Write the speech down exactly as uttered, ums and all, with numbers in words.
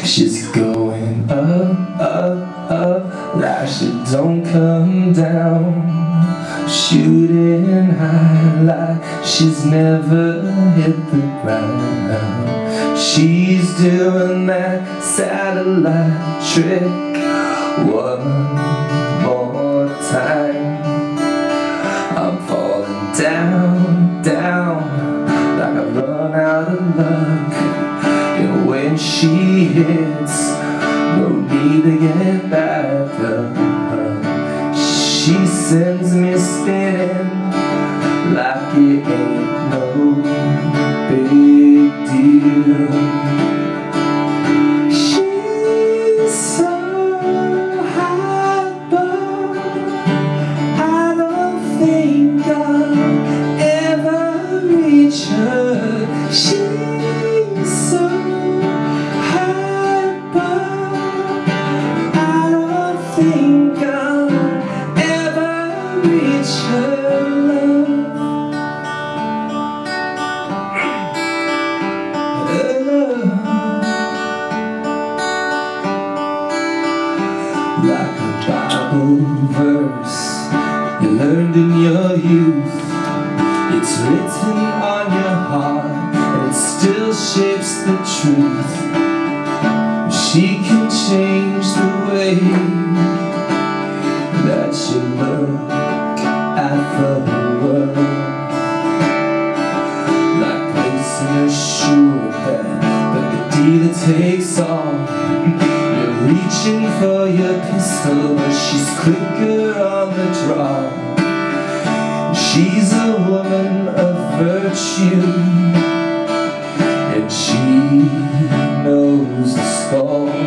She's going up, up, up, like she don't come down. Shooting high like she's never hit the ground. She's doing that satellite trick one more time. I'm falling down, down, like I've run out of luck. And when she hits, no need to get back up. She sends me spinning like it ain't no big deal. She's so high, but I don't think I'll ever reach her. She's so high, but I don't think I'll ever reach her love. Like a Bible verse you learned in your youth, it's written on your heart and it still shapes the truth. She can change the way that you look at the world, like placing a sure bet, but the dealer takes off. You're reaching for your pistol, but she's quicker on the draw. She's a woman of virtue, and she knows the score.